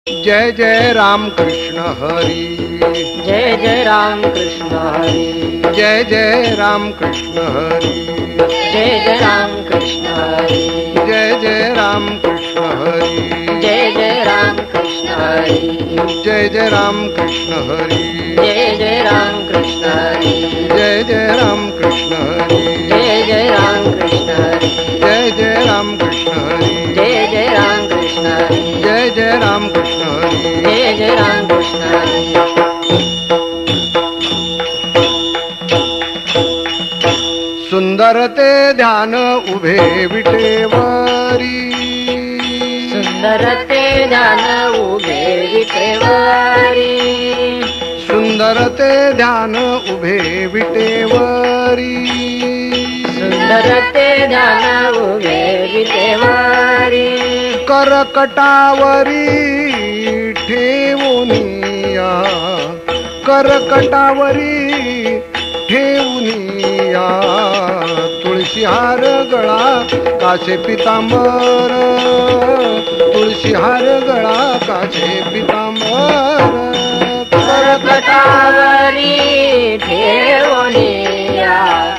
जय जय राम कृष्ण हरी, जय जय राम कृष्ण हरी, जय जय राम कृष्ण हरी, जय जय राम कृष्ण हरी, जय जय राम कृष्ण हरी, जय जय राम कृष्ण हरी, जय जय राम कृष्ण हरी, जय जय राम कृष्ण हरी, जय जय राम कृष्ण हरी, जय जय राम कृष्ण हरी, जय जय राम कृष्ण हरी, जय जय राम कृष्ण हरी, जय जय राम कृष्ण हरी, जय जय राम कृष्ण हरी। सुंदर ते ध्यान उभे विटेवरी, सुंदर ते ध्यान उभे विटेवरी, सुंदर ते ध्यान उभे विटेवरी, सुंदर ते ध्यान उभे विटेवरी, करकटावरी ठेवुनिया, करकटावरी ठेवुनिया, तुळशी हार गळा काचे पितांबर, तुळशी हार गळा काचे पितांबर, करकटावरी ठेवुनिया,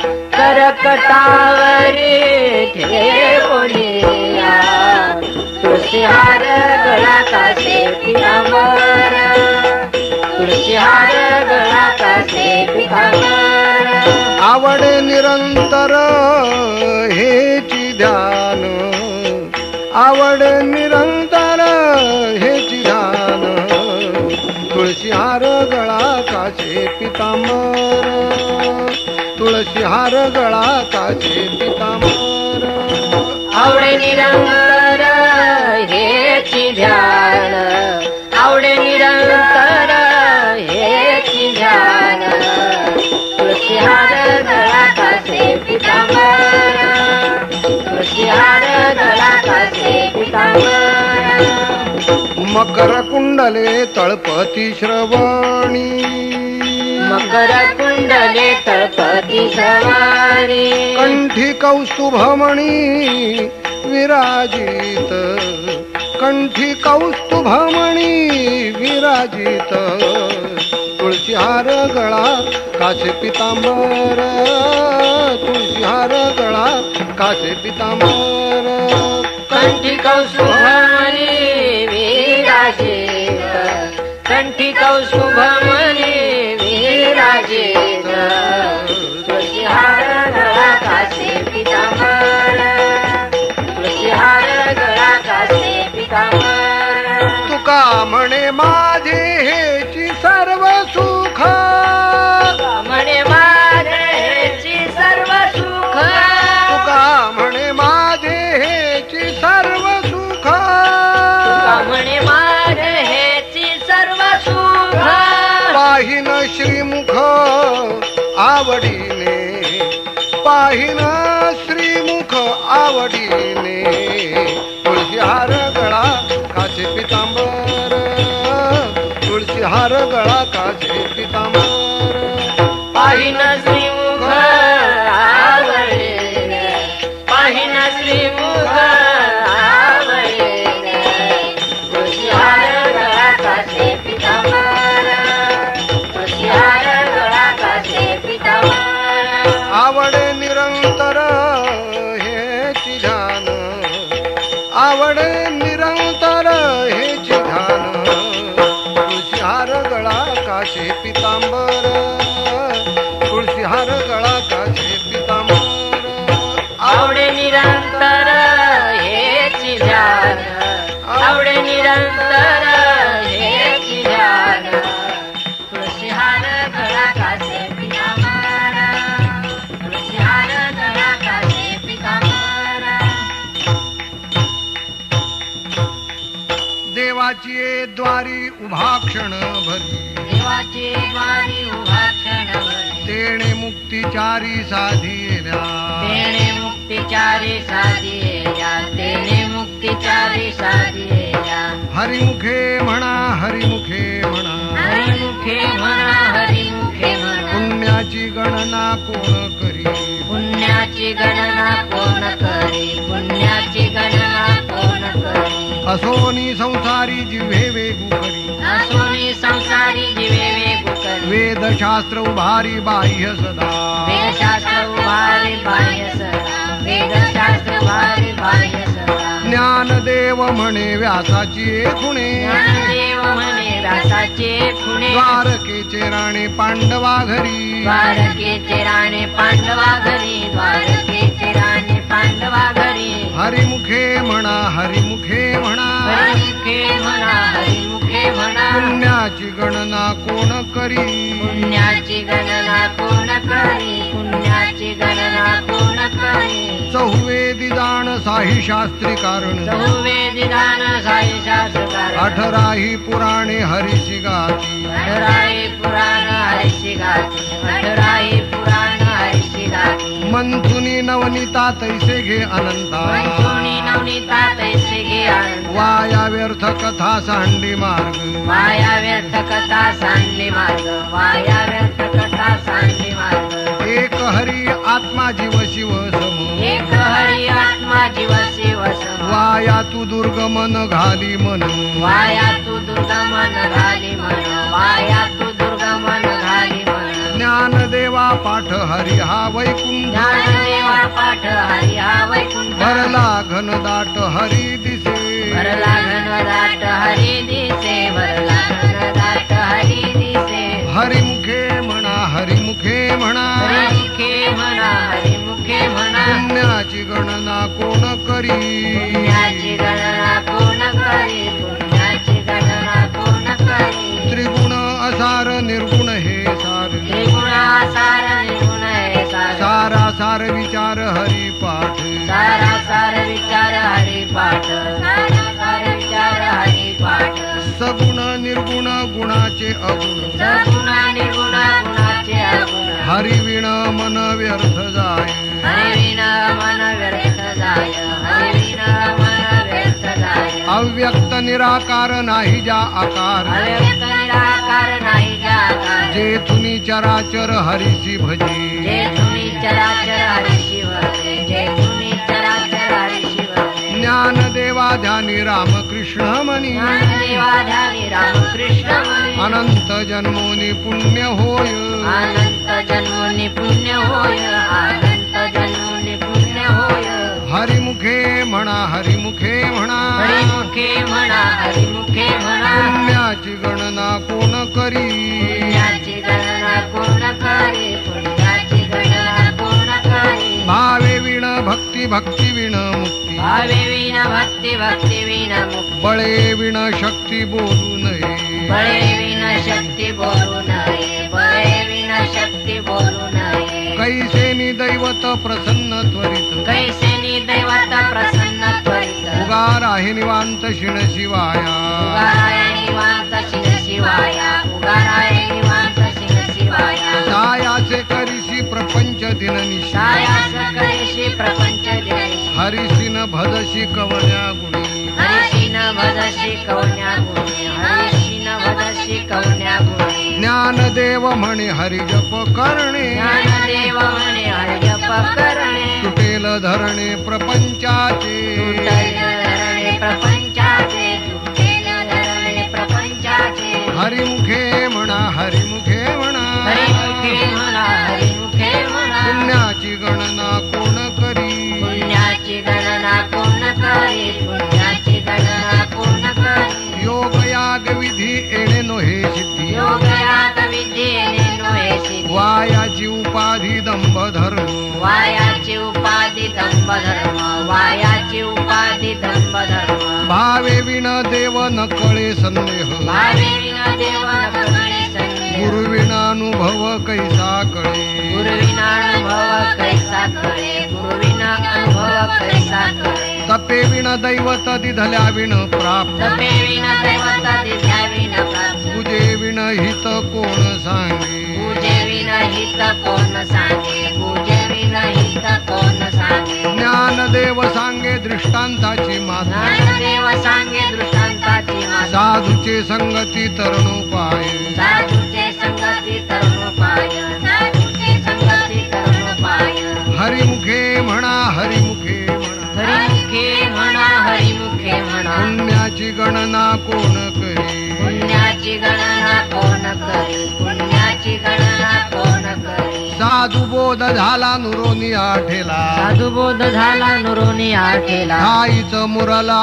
करकटावरी ठेवुनिया, तुळशी हार गळा काचे पितांबर, तुळशी हार गळा काचे पितांबर, आवड निरंतर हेची ध्यान, आवड निरंतर हेची ध्यान, तुळशी हार गळा काचे पितांबर, तुळशी हार गळा काचे पितांबर, आवडे निरंतर हेची ध्यान, आवडे निरंतर हेची ध्यान, तुळशी हार गळा काचे पितांबर, तुळशी हार गळा काचे पितांबर, मकर कुंडले तळपती श्रवणी, मकर कुंडले तळपती सवारी, कंठी कौस्तुभमणी विराजित, कंठी कौस्तुभमणी विराजित, तुळशी हार गळा काचे पितांबर, तुळशी हार गळा काचे पितांबर, कंठी कौस्तुभमणी विराजित, कंठी कौस्तुभमणी विराजित, तुळशी हार गळा काचे पितांबर, तुळशी हार गळा काचे पितांबर, तुका म्हणे माझे हेची सर्व सुख, म्हणे माझेची सर्व सुख, तुका म्हणे माझे हेची सर्व सुख, म्हणे माझे हेची सर्व सुख, पाहिन श्रीमुख आवडीने, पाहिन श्रीमुख आवडीने, तुळशी हार गळा काचे पितांबर, तुळशी हार गळा काचे पितांबर, पाहिन श्रीमुख आवडीने, पाहिन श्रीमुख आवडीने, तुळशी हार गळा काचे पितांबर, तुळशी हार गळा काचे पितांबर, आवड निरंतर हेची ध्यान, आवड निरंतर हेची ध्यान, तुळशी हार गळा काचे पितांबर, तुळशी हार गळा काचे पितांबर, आवडे निरंतर हेची ध्यान, आवडे निरंतर हेची ध्यान, तुळशी हार गळा काचे पितांबर, तुळशी हार गळा काचे पितांबर, देवाची द्वारी उभा क्षण भरी, देवाची द्वारी उभा क्षणभरी, तेणे मुक्तिचारी साधिल्या, तेणे मुक्तिचारी साधिल्या, तेणे मुक्तिचारी साधिल्या, हरिमुखे म्हणा, हरिमुखे म्हणा, हरिमुखे म्हणा, हरिमुखे म्हणा, पुण्याची गणना कोण करी, पुण्याची गणना कोण करी, पुण्याची गणना कोण करी, असोनी संसारी जिव्हे वेगू करी असोनी संसारी जिवे वेगू करी वेदशास्त्र उभारी बाह्य सदा वेदशास्त्र उभारी बाह्य सदा वेदशास्त्र उभारी बाह्य सदा ज्ञानदेव म्हणे व्यासाची खुणे ज्ञानदेव म्हणे व्यासाचे खुणे द्वारकेचे राणे पांडवा घरी द्वारकेचे राणे पांडवा घरी द्वारकेचे राणे पांडवा घरी हरिमुखे म्हणा हरिमुखे म्हणा हरिमुखे म्हणा हरिमुखे म्हणा पुण्याची गणना कोण करी पुण्याची गणना कोण करी पुण्याची गणना कोण करी चहुवेदी जाण साही शास्त्री कारण चहुवेदी दान साई शास्त्रकार 18 पुराणे हरिशी गाती 18 पुराण हरिशी गाती 18 पुराण हरिशी गाती मंथुनी नवनीता तैसे घे अनंता कोणी नवनीता तैसे घे आनंद वाया व्यर्थ कथा सांडी मार्ग वाया व्यर्थ कथा सांडली मार्ग वाया व्यर्थ कथा सांडली मार्ग एक हरी आत्मा जीव शिव सम एक हरी आत्मा जीव शिव सम वाया तू दुर्गमन घाली मन वाया तू दुर्गमन घाली मन वाया तू दुर्गमन घाली मन ज्ञानदेवा पाठ हरी हा वैकुंठ ज्ञानदेवा पाठ हरी हा वैकुंठ भरला घनदाट हरी दिसे भरला घनदाट हरी दिसे भरला घनदाट हरी दिसे हरिमुखे म्हणा हरिमुखे म्हणा हरिमुखे म्हणा हरिमुखे म्हणा पुण्याची गणना कोण करी पुण्याची गणना कोण करी पुण्याची गणना कोण करी त्रिगुण असार निर्गुण हे सार त्रिगुणासार निर्गुण हे सार सारा सार विचार हरी पाठ सारा सार विचार हरी पाठ सारा सार विचार हरी पाठ सगुण निर्गुण गुणाचे अगुण सगुणा निर्गुणा गुणाचे अगुण हरिविण मन व्यर्थ जाय हरिविन मन व्यर्थ जाय हरिविन मन व्यर्थ जाय अव्यक्त निराकार नाही जा आकार अव्यक्त निराकार नाही जाकार जेथुनी चराचर हरिसी भजे जे तुम्ही चराचर हरी शिव जे तुम्ही चराचर हरी शिव ज्ञानदेवा ध्यानी रामकृष्ण मनी ज्ञानदेवा ध्यानी रामकृष्ण मनी अनंत जन्मोनी पुण्य होय अनंत जन्मोनी पुण्य होय अनंत जन्मोनी पुण्य होय हरिमुखे म्हणा हरिमुखे म्हणा हरिमुखे म्हणा हरिमुखे म्हणा पुण्याची गणना कोण करी पुण्याची गणना कोण करी पुण्याची गणना कोण करी भावे विण भक्ती भक्ती विण मुक्ती भावे विना भक्ती भक्ती विना मुक्ती बळे विण शक्ती बोलू नये बळे विना शक्ती बोलू नये बळे विना शक्ती बोलू नये कैसेनी दैवत प्रसन्न त्वरित कैसेनी दैवत प्रसन्न त्वरित उगार आहे निवांत शिण शिवाया उगाराय निवांत शिव शिवाया उगाराय निवांत शिव शिवाया छायाचे करिशी प्रपंच दिन निशा छायास करेशी प्रपंच देशी हरिसिन भजशी कवण्या गुणी हरिशीन भजशी कवण्या गुणी हरिशीन भजशी कवण्या गुणी ज्ञानदेव म्हणे हरिजप करणे ज्ञानदेव म्हणे हरिजप करणे तुटेल धरणे प्रपंचाचे तुटेल धरणे प्रपंचाचे तुटेल धरणे प्रपंचाचे हरिमुखे म्हणा हरिमुखे म्हणा हरिमुखे म्हणा हरिमुखे म्हणा पुण्याची गणना कोण करी पुण्याची गणना कोण करी पुण्याची गणना कोण करी योग याग विधी येणे नोहे सिद्धी योगयात विद्येने नोहे सिद्धी वायाची उपाधी दंभ धर्म वायाची उपाधी दंभ धर्म वायाची उपाधी दंभ धर्म भावे विण देव न कळे संदेह भावे विना देव नकळे संदेह गुरुविणानुभव कैसा कळे गुरुविना अनुभव कैसा कळे गुरुविना अनुभव कैसा कळे तपे विण दैवत दिधल्या विण प्राप्त तपे विना दैवत दिध्या विना प्राप्त पूजे विण हित कोण सांगे पूजे विना हित कोण सांगे पूजे विना हित कोण सांगे ज्ञानदेव सांगे दृष्टांताची माता ज्ञानदेव सांगे दृष्टांताची माता साधूचे संगती तरुणोपाय साधूचे संगती तरुणोपाय साधूचे संगती तरुणोपाय हरिमुखे म्हणा हरिमुखे म्हणा हरिमुखे हरिमुखे म्हणा हरिमुखे म्हणा पुण्याची गणना कोण करी पुण्याची गणना कोण करी पुण्याची गणना कोण करी साधू बोध झाला नुरोनी आठेला साधुबोध झाला नुरोनी आठेला ठाईच मुरला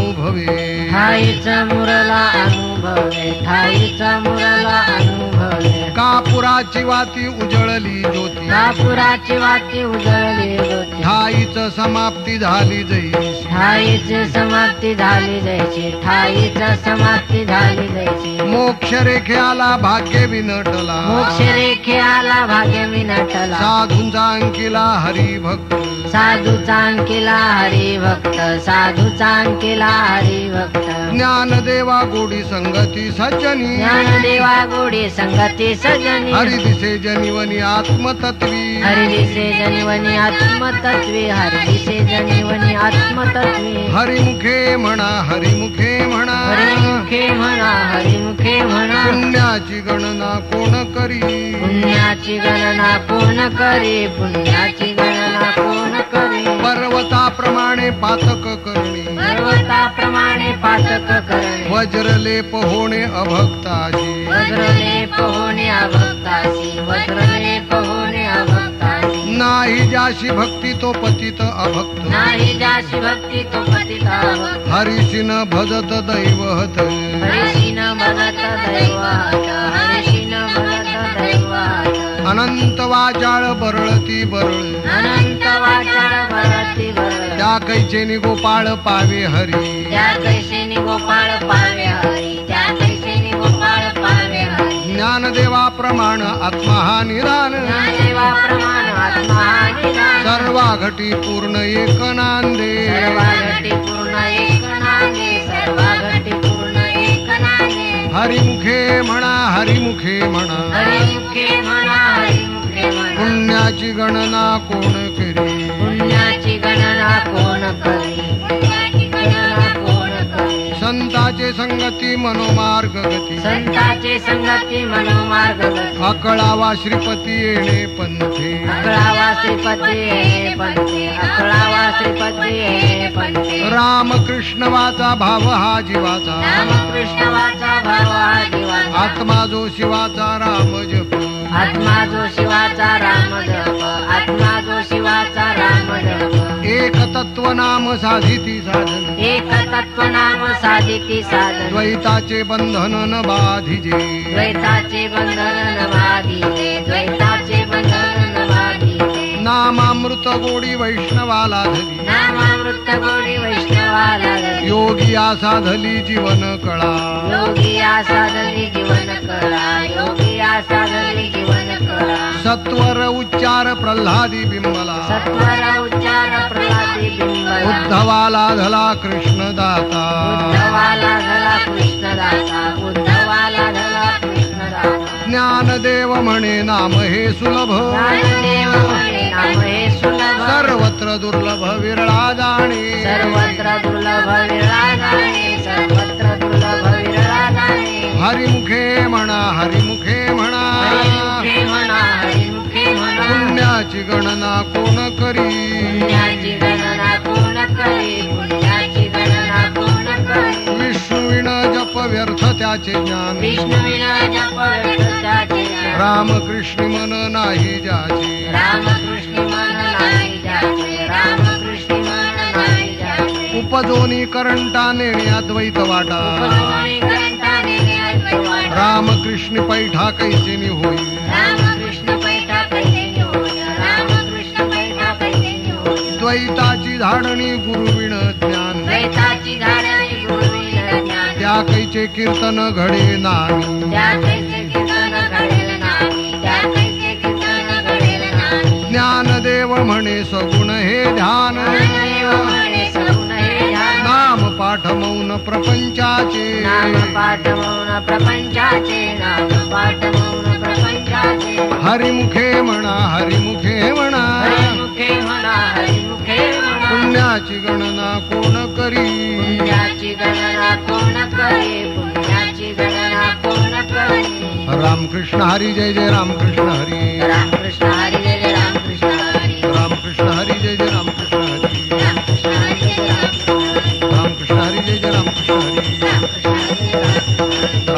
अनुभवे ठाईचा मुरला अनुभवे ठाईचा मुरला अनुभवे कापुराची वाती उजळली ज्योती कापुराची वाती उजळली होती ठाईच समाप्ती झाली जैसी ठाईची समाप्ती झाली जायची ठाईचा समाप्ती झाली जायची मोक्ष रेख्याला भाग्य विनटला मोक्ष रेखे आला भाग्य विनटला साधूंचा अंकिला हरिभक्त साधूचा अंकिला हरिभक्त साधूचा अंकिला हरिभक्त ज्ञानदेवा गोडी संगती सज्जनी ज्ञानदेवा गोडी संगती सजनी हरि दिसे जनिवनी आत्मतत्वी हरि दिसे जनिवनी आत्मतत्वे हरि दिसे जनिवनी आत्मतत्वे हरिमुखे म्हणा हरिमुखे म्हणा हरिमुखे म्हणा हरिमुखे म्हणा पुण्याची गणना कोण करी पुण्याची गणना कोण करे पुण्याची गणना कोण करे पर्वताप्रमाणे पातक करणे पर्वताप्रमाणे पातक करणे वज्रलेप होणे अभक्ताजी वज्रलेप होणे अभक्तासी वज्रलेप होणे अभक्तासी नाही ज्याशी भक्ती तो पतित अभक्त नाही जाशी भक्ती तो पतिता भक्त हरिशिन भजत दैवहत हरिशीन भगत दैवात हरिशीन भगत दैवात अनंत वाचाळ बरळती बरळ अनंत वाचाळ भरती भर त्या कैचेनी गोपाळ पावे हरी त्या कैसेनी गोपाळ पावे हरी त्या कैसेनी गोपाळ पावे हरी ज्ञानदेवा प्रमाण आत्मा हा निदान ज्ञानदेवा प्रमाण आत्मा निदान सर्वा घटी पूर्ण एक नांदे सर्वा घटी पूर्ण एक नांदे सर्वा घटी पूर्ण एक नांदे हरिमुखे म्हणा हरिमुखे म्हणा हरिमुखे म्हणा हरिमुखे म्हणा पुण्याची गणना कोण करी पुण्याची गणना कोण करी पुण्याची गणना कोण करी संताचे संगती मनोमार्ग गती संताचे संगती मनोमार्ग गती अकळावा श्रीपती येणे पंथे अकळावा श्रीपती हे पंथे अकळावा श्रीपती हे पंथे रामकृष्ण वाचा भाव हा जीवाचा रामकृष्ण वाचा भाव हा जीवाचा आत्मा जो शिवाचा राम जप आत्मा जो शिवाचा राम जप आत्मा जो शिवाचा राम जप एक तत्व नाम साधिती साधन एक तत्व नाम साधिती साधन द्वैताचे बंधन न बाधिजे द्वैताचे बंधन न बाधिले द्वैताचे बंधन न बाधिले नामामृत गोडी वैष्णवाला धरी नामामृत गोडी वैष्णवाला धरी. योगी आसा धली जीवन कळा योगी आसादली जीवन कळा योगी आसादली जीवन कळा सत्वर उच्चार प्रल्हादी बिंबला सत्वर उच्चार प्रल्हादी बिंबला उद्धवाला धला कृष्ण दाता उद्धवाला धला कृष्णदाता उद्धवाला धला कृष्णदाता ज्ञानदेव म्हणे नाम हे सुलभ ज्ञानदेव म्हणे नाम हे सुलभ सर्वत्र दुर्लभ विरळा जाणे सर्वत्र दुर्लभ विरळा जाणे सर्वत्र दुर्लभ विरळा जाणे हरिमुखे म्हणा हरिमुखे म्हणा हरिमुखे म्हणा हरिमुखे म्हणा पुण्याची गणना कोण करी पुण्याची गणना कोण करे पुण्याची गणना कोण करे विष्णुविण जप व्यर्थ त्याचे ज्ञान विष्णुविना जप व्यर्थाचे रामकृष्ण मन नाही ज्याचे रामकृष्ण मन नाही जाचे रामकृष्ण मन नाही जाचे उपजोनी करंटा नेणे अद्वैत वाटा उपदोनी ग्रंथाने अद्वैत रामकृष्ण पैठा कैसेनी होई रामकृष्ण पैठा कैसे होय रामकृष्ण पैठा कैसे होय द्वैताची धाडणी गुरुविण ज्ञान द्वैताची धारणी गुरुविन ज्ञान त्या कैचे कीर्तन घडे नाही त्या कैसे कीर्तन घडेल नाही त्या कैसे कीर्तन घडेल नाही ज्ञानदेव म्हणे सगुण हे ध्यान ज्ञानदेव म्हणे सगुण हे ध्यान नाम पाठ मौन प्रपंचाचे नाम पाठ मौन प्रपंचाचे नाम पाठ मौन प्रपंचाचे हरिमुखे म्हणा हरिमुखे म्हणा हरिमुखे म्हणा हरिमुखे म्हणा पुण्याची गणना कोण करी पुण्याची गणना कोण करे पुण्याची गणना कोण करे रामकृष्ण हरी जय जय रामकृष्ण हरी रामकृष्ण हरी जय जय रामकृष्ण हरी रामकृष्ण हरी जय जय रामकृष्ण हरी रामकृष्ण हरी जय जय रामकृष्ण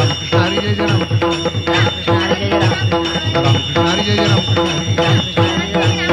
रामकृष्ण हरी जय जय रामकृष्ण हरी. रामकृष्ण हरी जय जय रामकृष्ण रामकृष्ण हरी जय जय रामकृष्ण हरी.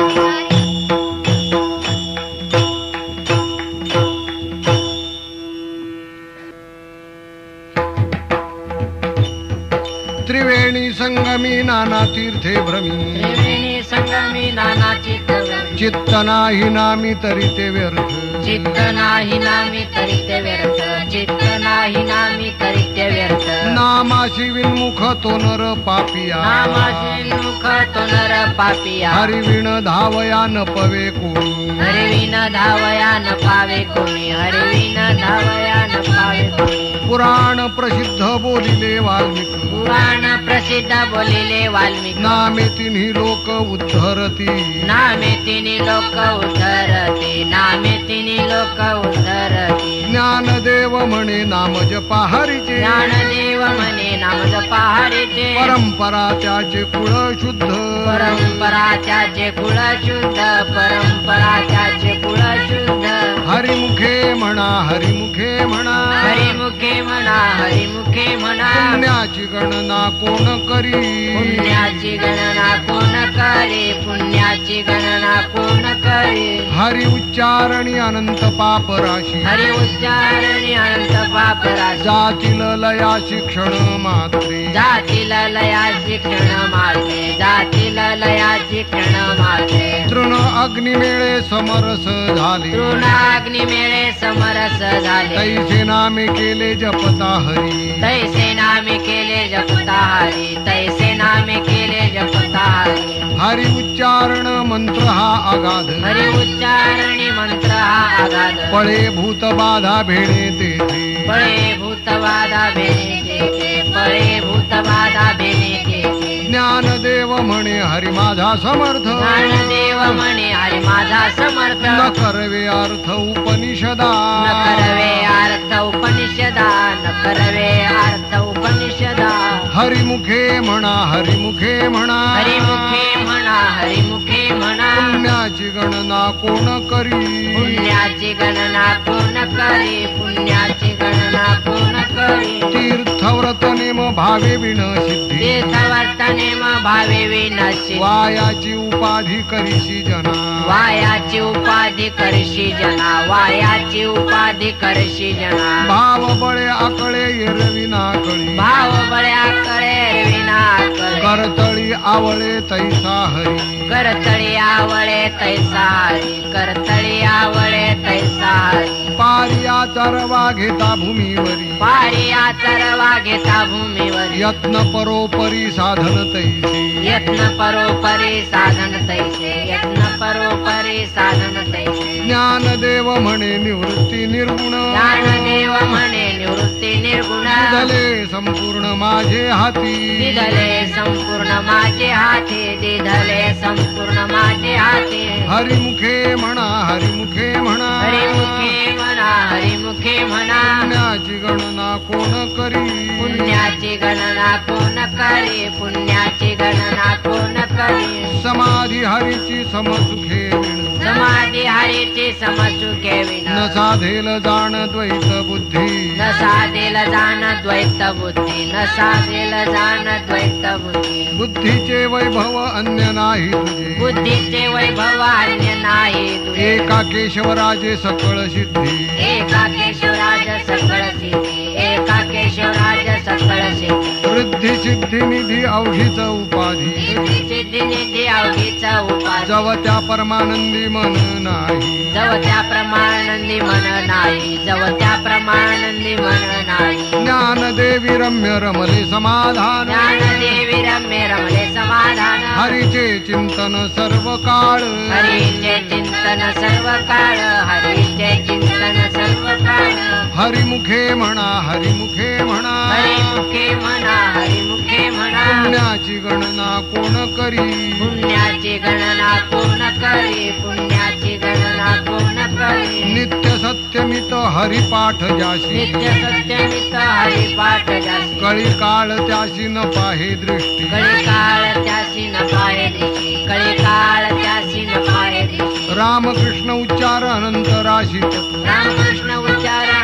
त्रिवेणी संगमी नाना तीर्थे भ्रमी त्रिवेणी संगमी नाना चित्त चित्त नाही नामी तरी ते व्यर्थ. चित्त नाही नामी तरी ते व्यर्थ चित्त नाही नामी तरी ते व्यर्थ. नामाशी विन्मुख तो नर पापिया नामाशी मुख तो नर पापिया. हरिविण धावया न पवे कोणी. हरिविन धावया न पावे कोणी. हरिविन धावया न पावे कोणी. पुराण प्रसिद्ध बोलिले वाल्मिक पुराण प्रसिद्ध बोलिले वाल्मिक. नामे तिन्ही लोक उद्धरती. नामे तिन्ही लोक उद्धरते. नामे तिन्ही लोक उद्धरते. ज्ञानदेव म्हणे नाम जपा हरीचे. ज्ञानदेव म्हणे नाम जपा हरीचे. परंपरा त्याचे कुळ शुद्ध. परंपरा त्याचे कुळ शुद्ध. परंपरा त्याचे कुळ शुद्ध. हरिमुखे म्हणा हरिमुखे म्हणा. हरिमुखे म्हणा हरिमुखे म्हणा. पुण्याची गणना कोण करी. पुण्याची गणना कोण करे. पुण्याची गणना कोण करे. हरि उच्चारणी अनंत पाप राशी. हरि उच्चारणी अनंत पाप राशी. जातील लया शिक्षण मात्रे. जातील लया शिक्षण माते. जातील लया शिक्षण माते. तृण अग्निमेळे समरस झाले. तृणाग्नी मेळे समरस झाले. तैसे नामे केले जपता हरी. तैसे नामे केले जपता हरी. तैसे नामे केले जपता हरी. हरि उच्चारण मंत्र हा अगाध. हरि उच्चारणी मंत्र हा आगाध. पळे भूत बाधा भेणे तेथे. पळे भूतबाधा भेणे तेथे. पळे भूतबाधा भेणे तेथे. ज्ञानदेव म्हणे हरी माझा समर्थ. ज्ञानदेव म्हणे हरी माझा समर्थ. न करवे अर्थ उपनिषदा. न करवे अर्थ उपनिषदा. न करवे अर्थ उपनिषदा. हरिमुखे म्हणा हरिमुखे म्हणा. हरिमुखे म्हणा हरिमुखे म्हणा. पुण्याची गणना कोण करी. पुण्याची गणना कोण करी. पुण्याची गणना कोण करी. तीर्थव्रत नेम भावे विण सिद्धी. तीर्थवर्तनेम भावे विनशी. वायाची उपाधी करीशी जना. वायाची उपाधी करशी जना. वायाची उपाधी करशी जना. भाव बळे आकळे एरविना कळी. भाव बळ्या करे विना करे. करतळी आवळे तैसा हरी. करतळी आवळे तैसा हरी. करतळी आवळे तैसा हरी. पारिया चरवा घेता भूमीवरी. पारिया चरवा घेता भूमीवर. यत्न परोपरी साधन तैसे. यत्न परोपरी साधन तैसे. यत्न परोपरी साधन तैसे. ज्ञानदेव म्हणे निवृत्ती निर्गुण. ज्ञानदेव म्हणे निवृत्ती निर्गुण. दिधले संपूर्ण माझे हाती. दिधले संपूर्ण माझे हाती. दिधले संपूर्ण माझे हाती. हरिमुखे म्हणा हरिमुखे म्हणा. हरिमुखे म्हणा हरिमुखे म्हणा. पुण्याची गणना कोण करी. पुण्याची गणना कोण करी. पुण्याची गणना कोण करी. समाधी हरीची समसुखे विण. समाधी हरीची समसुखे विण. न साधेल जाण द्वैत बुद्धी. न साधेल जाण द्वैत बुद्धी. न साधेल जाण द्वैत बुद्धी. बुद्धीचे वैभव अन्य नाही तुझे. बुद्धीचे वैभव अन्य नाही तुझे. एका केशवराजे सकळ सिद्धी. एका केशवराज सकळ सिद्धी. एका केशवराज सकळ सिद्धी. वृद्धी सिद्धी निधी अवघीच उपाधी. सिद्धी निधी अवघीचा उपाधी. जव त्या परमानंदी मन नाही. जव त्या प्रमानंदी मन नाही. जव त्या प्रमानंदी मन नाही. ज्ञानदेवी रम्य रमले समाधान. ज्ञानदेवी रम्य रमले समाधान. हरीचे चिंतन सर्व काळ. हरीचे चिंतन सर्व काळ. हरीचे चिंतन सर्व काळ. हरिमुखे म्हणा हरिमुखे म्हणा. हरिमुखे म्हणा हरिमुखे म्हणा. पुण्याची गणना कोण करी. पुण्याची गणना कोण करी. पुण्याची गणना कोण करी. नित्य सत्यमित हरिपाठ जाशी. नित्य सत्यमित हरिपाठ जासी. कळी काळ त्याशी न पाहे दृष्टी. कळी काळ त्यासी न पाहे दिशी. कळी काळ त्यासी न पाहे दिशी. रामकृष्ण उच्चार अनंत राशी. रामकृष्ण उच्चार अनंत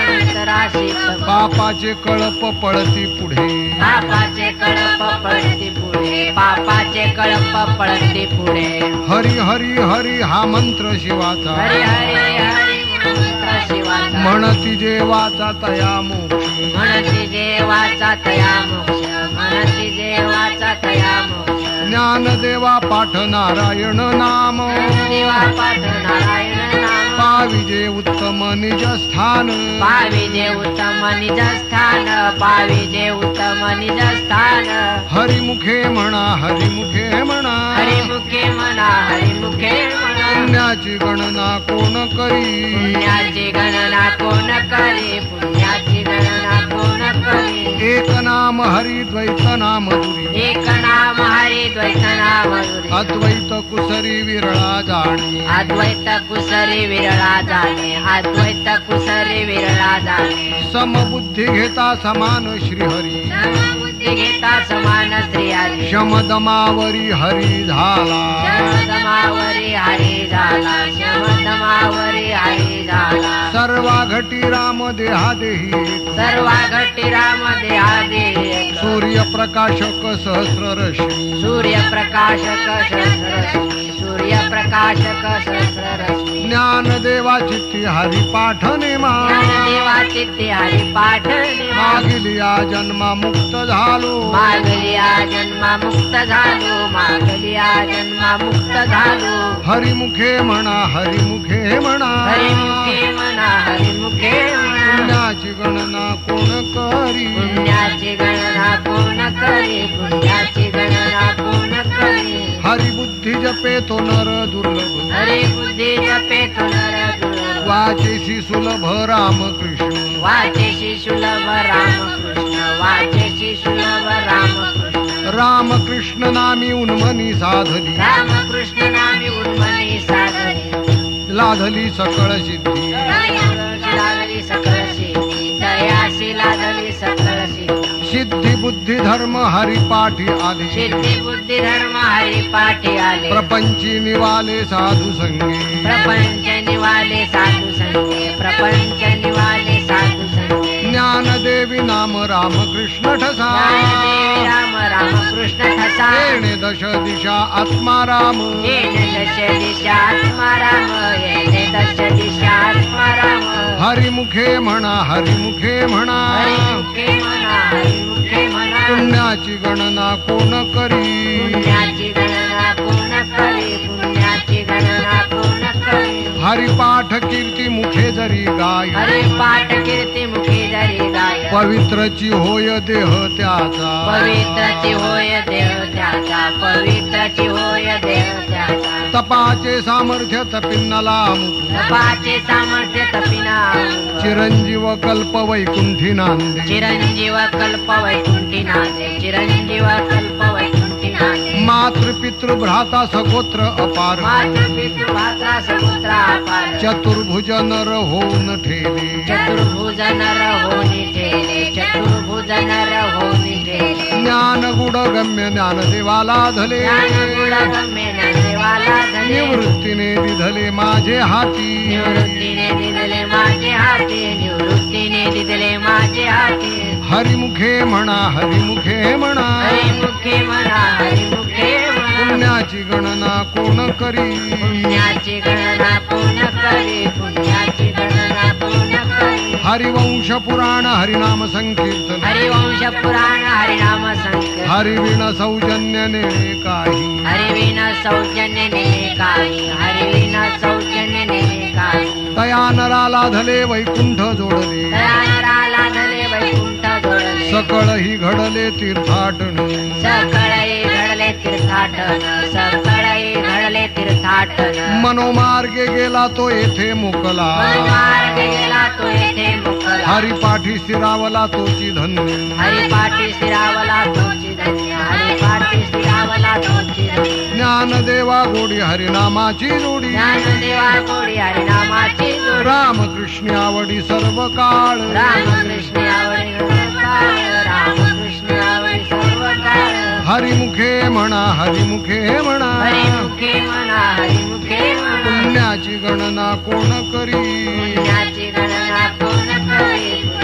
राशीत पापाचे कळप पळती पुढे पापाचे कळप पळती पुढे पापाचे कळप पळती पुढे हरी हरी हरी हा मंत्र शिवाचा हरी हरी हरी मंत्र शिवाचा म्हणती जेवाचा तया मोक्ष म्हणती देवाचा तया मोक्ष म्हणती देवाचा तया मोक्ष ज्ञानदेवा पाठ नारायण नाम देवा पाठ नारायण नाम पाविजे उत्तम निज स्थान पाविजे उत्तम निज स्थान पाविजे उत्तम निज स्थान हरिमुखे म्हणा हरिमुखे म्हणा हरिमुखे म्हणा हरिमुखे म्हणा पुण्याची गणना कोण करी पुण्याची गणना कोण करी पुण्याची गणना कोण करी एक नाम हरी द्वैत नाम दुरी एक नाम हरी द्वैत नाम दुरी अद्वैत कुसरी विरळा जाणी अद्वैत कुसरी विरळा जाणे अद्वैत कुसरी विरळा जाणे समबुद्धी घेता समान श्रीहरी बुद्धी घेता समान श्री हरी शमदमावरी हरी झाला शमदमावरी हरी झाला शमदमावरी हरी झाला सर्वा घटी राम देहा देही सर्वा घटी राम देहादे सूर्यप्रकाशक सहस्र रश्मी सूर्यप्रकाशक सहस्ररश्मी सूर्यप्रकाशक सहस्ररश्मी ज्ञानदेवा चित्ती हरिपाठ नेमा देवा चित्ते हरिपाठ मागिलिया जन्मा मुक्त झालो मागलिया जन्मा मुक्त झालो मागलिया जन्मा मुक्त झालो हरिमुखे म्हणा हरिमुखे म्हणा हरिमुखे म्हणा हरिमुखे म्हणा पुण्याची गणना कोण करी पुण्याची गणना कोण करी पुण्याची गणना कोण करी हरिबुद्धी जपे तो नर दुर्लभ हरी बुद्धी जपे तो नर दुर्लभ वाचेसी सुलभ रामकृष्ण वाचेशी सुलभ रामकृष्ण वाचेशी सुलभ रामकृष्ण रामकृष्ण नामी उन्मनी साधली रामकृष्ण नामी उन्मनी साधली लाधली सकळ सिद्धी लागली सकळ सिद्धी दयासी लागली सकळ सिद्धी सिद्धी बुद्धी धर्म हरिपाठी आले सिद्धी बुद्धी धर्म हरिपाठी आले प्रपंची निवाले साधू संगे प्रपंच निवाले साधू संगे प्रपंच निवाले साधू संगे ज्ञानदेवी नाम रामकृष्ण ठसा ज्ञानदेवी राम रामकृष्ण ठसा येणे दश दिशा आत्मा राम येणे दश दिशा आत्मा राम येणे दश दिशा आत्मा राम हरिमुखे म्हणा हरिमुखे म्हणा हरिमुखे म्हणा हरिमुखे म्हणा पुण्याची गणना कोण करी पुण्याची गणना कोण करी पुण्याची गणना कोण करी हरिपाठ कीर्ती मुखे जरी गाय हरी पाठ कीर्ती मुखी जरी गाय पवित्रची होय देह त्याचा पवित्रची होय देव त्याचा पवित्रची होय देव त्याचा तपाचे सामर्थ्य तपिन्नला मुख तपाचे सामर्थ्य तपिना चिरंजीव कल्प वैकुंठी नांदे चिरंजीव कल्प वैकुंठी नांदे चिरंजीव कल्प वैकुंठी नांदे मातृपितृ भ्राता सगोत्र अपार मातृ पितृ भात्रा समुद्रा अपार चतुर्भुज नर होऊन ठेले चतुर्भुज नर होनी ठेले चतुर्भुज नर होनी ठेले ज्ञान गुड गम्य ज्ञान देवाला धले ज्ञानगुणगम्य ज्ञानदेवाला धले निवृत्तीने दिधले माझे हाती निवृत्तीने दिदले माझे हाती निवृत्तीने दिदले माझे हाती हरिमुखे म्हणा हरिमुखे म्हणा हरिमुखे म्हणा हरिमुखे म्हणा पुण्याची गणना कोण करी पुण्याची गणना कोण करी पुण्याची गणना कोण करी हरिवंश पुराण हरिनाम संकीर्तन हरिवंश पुराण हरिनाम संकीर्तन हरिविण सौजन्यने काही हरिविन सौजन्यने काही हरिविन सौजन्यने काही तया नराला धले वैकुंठ जोडले दयानराला धले वैकुंठ जोडले सकळ ही घडले तीर्थाटन सकळई घडले तीर्थाटन सकळई घडले तीर्थाटन मनोमार्गे गेला तो येथे मोकला मार्ग गेला तो येथे मुकला हरिपाठी स्थिरावला तोची धन्य हरिपाठी स्थिरावला तोची धन्य हरिपाठी स्थिरावला तोची धन्य ज्ञानदेवा गोडी हरिनामाची जोडी ज्ञानदेवा गोडी हरिनामाची जोडी रामकृष्ण आवडी सर्व काळ रामकृष्ण आवडी सर्व काळ रामकृष्ण आवडी सर्व काळ हरिमुखे म्हणा हरिमुखे म्हणा हरिमुखे म्हणा हरिमुखे म्हणा पुण्याची गणना कोण करी पुण्याची गणना कोण करी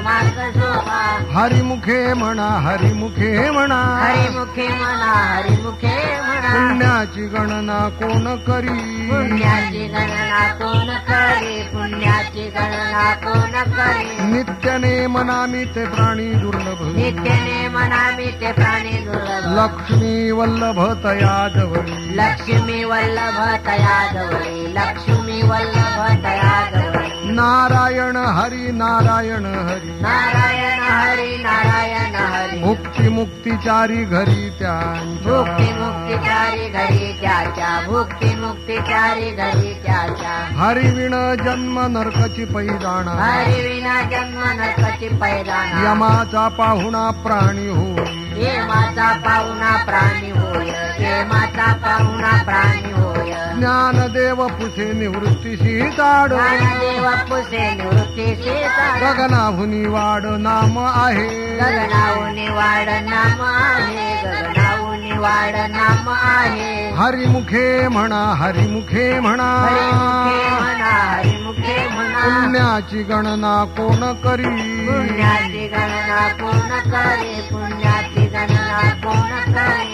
मार्ग शोभा हरिमुखे म्हणा हरिमुखे म्हणा हरिमुखे म्हणा हरिमुखे म्हणा पुण्याची गणना कोण करी पुण्याची गणना कोण करी पुण्याची गणना कोण करी नित्यने मनामी ते प्राणी दुर्लभ नित्यने मनामी ते प्राणी दुर्लभ लक्ष्मी वल्लभ तया जवळी लक्ष्मी वल्लभ तया जवळी लक्ष्मी वल्लभ तया जवळी नारायण हरी नारायण हरी नारायण हरी नारायण हरी मुक्ती मुक्तिचारी घरी भुक्ती त्यांच्या मुक्तिचारी घरी त्याच्या भुक्ती मुक्तिचारी घरी त्याच्या हरिविण जन्म नरकची पैदाणा हरी विना जन्म नरकाची पैदाना यमाचा पाहुणा प्राणी होई ये माता पाहुणा प्राणी होय ये माता पाहुणा प्राणी होय ज्ञानदेव पुसे निवृत्तीशी ताड ज्ञानदेव पुसे निवृत्तीशी ताड गगनाहुनी वाड नाम आहे गगनाऊनी वाड नाम आहे गगनाऊनी वाड नाम आहे हरिमुखे म्हणा हरिमुखे म्हणा हरिमुखे म्हणा हरिमुखे म्हणा पुण्याची गणना कोण करी पुण्याची गणना कोण करे पुण्याची गणना कोण करे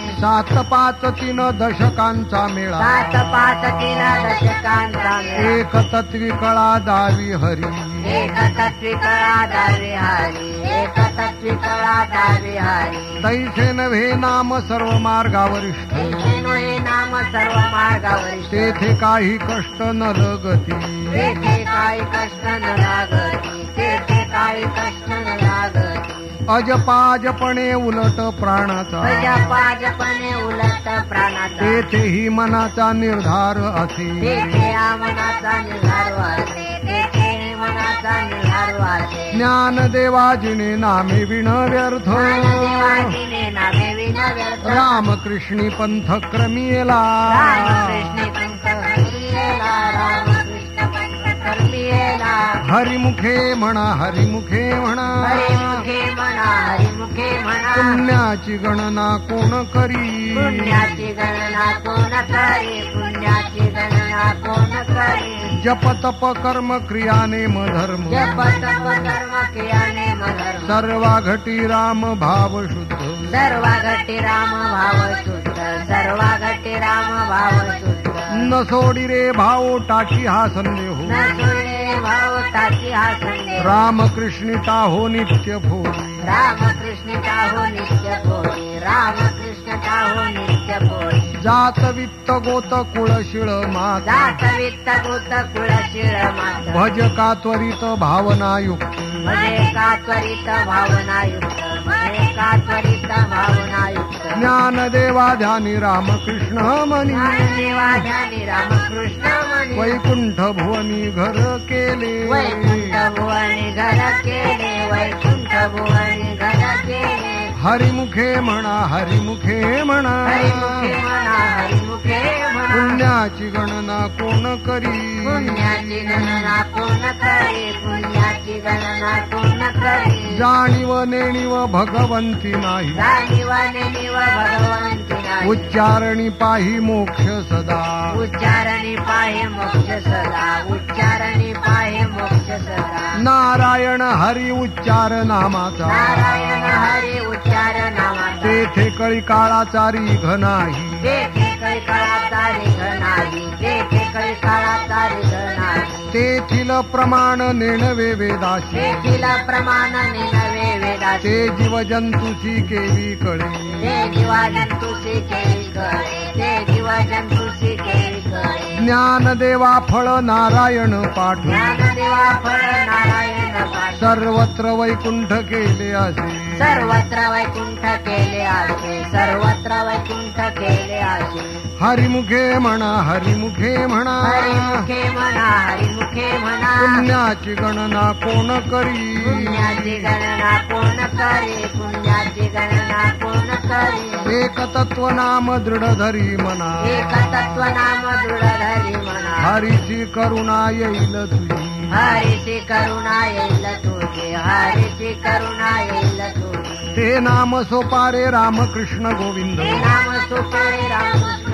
7-5-3 दशकांचा मेळा 7-5-3 दशकांचा मेळा एक तत्वी कळा दावी हरी एक तत्वी कळा दावी हरी एक तत्वी कळा दावी हरी तैसे नव्हे नाम सर्व मार्गावरिष्ठ ऐशेनो हे नाम सर्व मार्गावरिष्ठ तेथे काही कष्ट नरगती तेथे काही कष्ट न लागती तेथे काही कष्ट न लागती अजपाजपणे उलट प्राणाचा अजपाजपणे उलट प्राणाचा तेथेही मनाचा निर्धार असे तेथे मनाचा निर्धार वाचे तेथे मनाचा निर्धार वाचे ज्ञानदेवाजिने नामे विण व्यर्थ ज्ञानदेवाजीने नामे विना व्यर्थ रामकृष्णी पंथ क्रमियला रामकृष्ण पंथ कर्मियेला रामकृष्ण पंथ कर्मियेला हरिमुखे म्हणा हरिमुखे म्हणा हरिमुखे म्हणा हरिमुखे म्हणा पुण्याची गणना कोण करी पुण्याची गणना कोण करे पुण्याची गणना कोण करे जप तप कर्म क्रियाने धर्म जप तप कर्म क्रियाने मधर्म सर्वा घटी राम भाव शुद्ध सर्वा घटी राम भाव शुद्ध सर्वा घटी राम भाव शुद्ध न सोडी रे भाव टाकी हा संदेह न सोडे भाव टाकी हा संदेह रामकृष्णी टाहो नित्य भोगी रामकृष्ण टाहो नित्य भोगी रामकृष्ण टाहो नित्य भोगी जात वित्त गोत कुळशिळ माता जात वित्त गोत कुळशिळ मात भजका त्वरित भावनायुक्त भजे का त्वरित भावनायुक्त भजे का त्वरित भावनायुक्त ज्ञानदेवा ध्यानी रामकृष्ण मनी ज्ञानदेवा ध्यानी रामकृष्ण मनी वैकुंठ भुवनी घर केले वैकुंठ भुवनी घर केले वैकुंठ भुवनी घर केले हरिमुखे म्हणा हरिमुखे म्हणा हरिमुखे म्हणा हरिमुखे म्हणा पुण्याची गणना कोण करी पुण्याची गणना कोण करे पुण्याची गणना कोण करे जाणीव नेणीव भगवंती नाही जाणीव नेणीव भगवंती नाही उच्चारणी पाही मोक्ष सदा उच्चारणी पाहे मोक्ष सदा उच्चारणी पाहे मोक्ष सदा नारायण हरी उच्चार नामाचा नारायण हरी उच्चार नामाचा तेथे कळी काळाचारी घनाही तेथे कळी काळाचा रेघ नाही तेथे कळी काळाचा रेघ नाही तेथील प्रमाण नेणवे वेदाशी तेथील प्रमाण नवे वेदाचे ते जीवजंतूची केवी कळे ते जीवजंतूची केळी कळे ते जीवजंतूची केळी कळे ज्ञानदेवा फळ नारायण पाठ ज्ञानदेवा फळ नारायण पाठ सर्वत्र वैकुंठ केले असे सर्वत्र वैकुंठ केले आसे सर्वत्र वैकुंठ केले आसे हरिमुखे म्हणा हरिमुखे म्हणा हरिमुखे म्हणा हरिमुखे म्हणा पुण्याची गणना कोण करी पुण्याची गणना कोण करे पुण्याची गणना कोण करे एक तत्व नाम दृढ धरी म्हणा एक तत्व नाम दृढ धरी म्हणा हरीची करुणा येईल तुझी हरीची करुणा येईल तुझे हरीची करुणा येईल तुझे ते नाम सोपारे रामकृष्ण गोविंद हे नाम सुपरे रामकृष्ण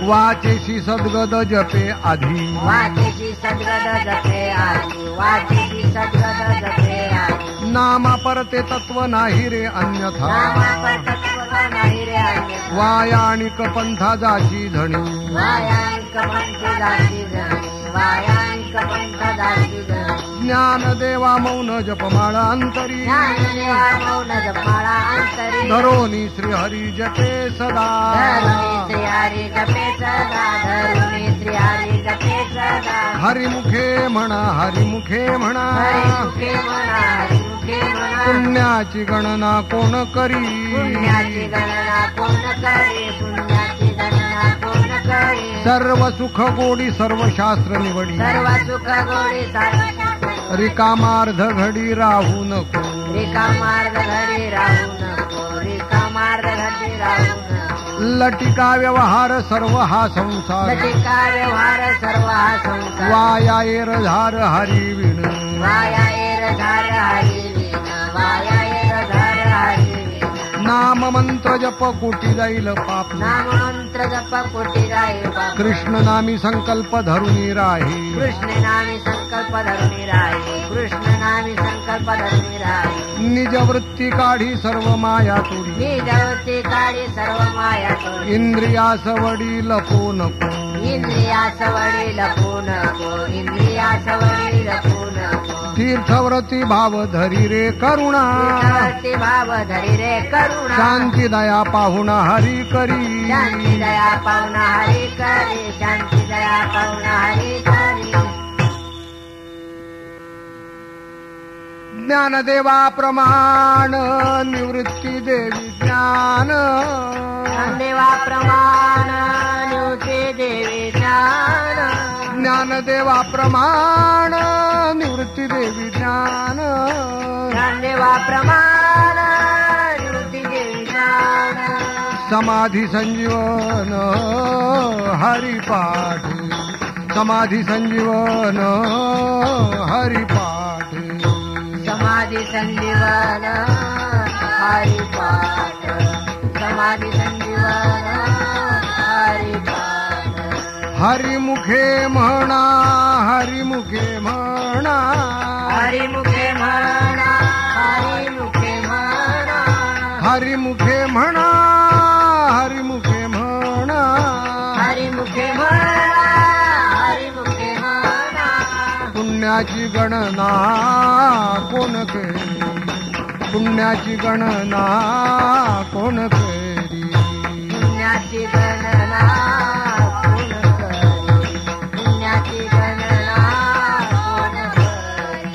वाचेशी सद्गद जपे आधी वाचेची सद्गद जपे आधी वाचेची सद्गद जपे आधी नामा परते तत्व नाही रे अन्यथा नामापर तत्व नाही रे अन्यथा वायाणिक पंथा जाची धणी वायांक पंथ जाती जणी वायांक पंथ जाती जणी ज्ञानदेवा मौन जपमाळा अंतरी ज्ञानदेवा मौन जपाळा अंतरी धरोनी श्रीहरी जपे सदा धरुणी श्री हरी जपे सदा धरुणी श्री हरी जपे सदा हरिमुखे म्हणा हरिमुखे म्हणा हरिमुखे म्हणा हरिमुखे म्हणा पुण्याची गणना कोण करी पुण्याची गणना कोण करे पुण्याची गणना कोण करे सर्व सुख गोडी सर्व शास्त्र निवडी सर्व सुख गोडी सर्व रिकामार्ध घडी राहू नको रिकामार्ग घरी राहू नको रिकामार्ग घरी राहू नको लटिका व्यवहार सर्व हा संसार लटिका व्यवहार सर्व हा संसार वाया एरधार हरी विण वाया एर धार हरी वीण वाया एर धार हरी वीण नाम मंत्र जप कोटी जाईल पाप नाममंत्र जप कोटी राहील बाप कृष्ण नामी संकल्प धरुनी राही कृष्ण नामी संकल्प धरुनी राही कृष्ण नामी संकल्प धरुनी राही निज वृत्ती काढी सर्व माया तुरी निजवती काळी सर्व माया तोडी इंद्रियास वडी लपो नको इंद्रियास वडी लपू नको इंद्रियास वडी लपू नको तीर्थव्रती भाव धरी रे करुणा तीर्थवती भाव धरी रे करुणा शांती दया पाहुणा हरी करी शांती दया पाहुणा हरी करी शांती दया पाहुणा हरी करी ज्ञानदेवा प्रमाण निवृत्ती देवी ज्ञान देवा प्रमाण निवृत्ती देवी ज्ञान ज्ञानदेवा प्रमाण निवृत्ती देवी ज्ञान देवा प्रमाण निवृत्ती देवी ज्ञान समाधी संजीवन हरिपाठ समाधी संजीवन हरिपाठ समाधी संजीवन हरिपाठ समाधी संजीवन हरिपाठ हरिमुखे म्हणा हरिमुखे म्हणा हरिमुखे म्हणा हरिमुखे म्हणा हरिमुखे म्हणा हरिमुखे म्हणा हरिमुखे म्हणा हरिमुखे म्हणा पुण्याची गणना कोण करी पुण्याची गणना कोण करी पुण्याची गणना कोण करी पुण्याची गणना कोण करी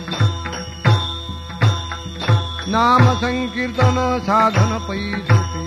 नाम संकीर्तन साधन पैसुटे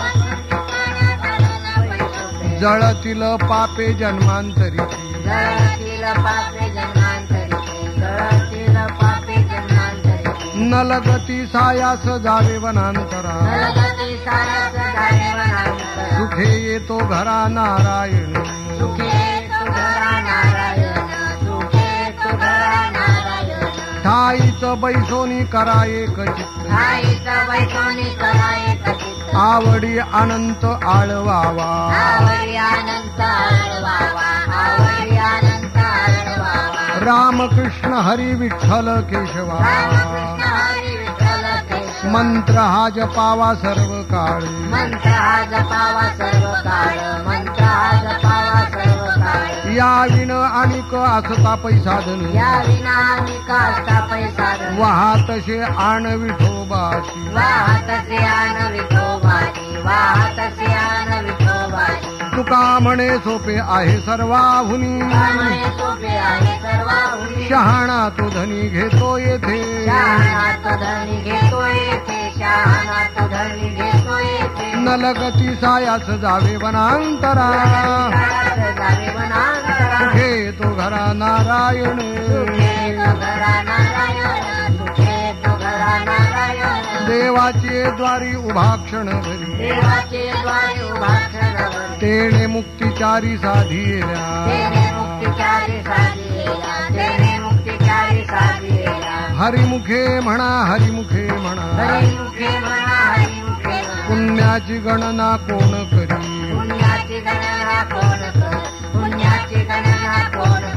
जळतील पापे जन्मांतरीची जळतील पापे जन्मांतरी जळतील पापे जन्मांतरी नलगती सायास जावे वनांतरा नलगती सारस झाले वनांतर सुखे येतो घरा नारायण सुखे तु घरा नारायण सुखे तु घरा नारायण ठाईच बैसोनी करा एक चित्त आईचं वैकोनी कराये कचित आवडी अनंत आळवावा आवडी अनंत आळवावा आवडी अनंत आळवावा रामकृष्ण हरी विठ्ठल केशवा रामकृष्ण हरी विठ्ठल केशव मंत्र हा जपावा सर्व काळी मंत्र हा जपावा सर्व काळ मंत्र हा जपावा सर्व काळ या विण आणिक असता पैसाधन या विनानी कास्ता पैसा वाहतशे आण विठोबाची वाहतसे आन विठोबाची वाहतसे आन विठोबाची तुका म्हणे सोपे आहे सर्वाहुनी त्यामुळे सोपे आहे सर्वाहुनी शहाणा तो धनी घेतो येथे शहाणा तो धनी घेतो येथे शहाणा तो धनी घेतो येथे नलगती सायास जावे वनांतरा जावे वनांतरा सुखे तो घरा नारायण सुखे तो घरा नारायण सुखे तो घरा नारायण देवाचे द्वारी उभा क्षण भरी देवाचे द्वारे उभा क्षणवर तेणे मुक्तिचारी साधिला तेने मुक्तिचारी साधिला तेने मुक्तिचारी साधिला हरिमुखे म्हणा हरिमुखे म्हणा हरिमुखे म्हणा हरिमुखे म्हणा पुण्याची गणना कोण करी पुण्याची गणना कोण कर पुण्याची गणना कोण कर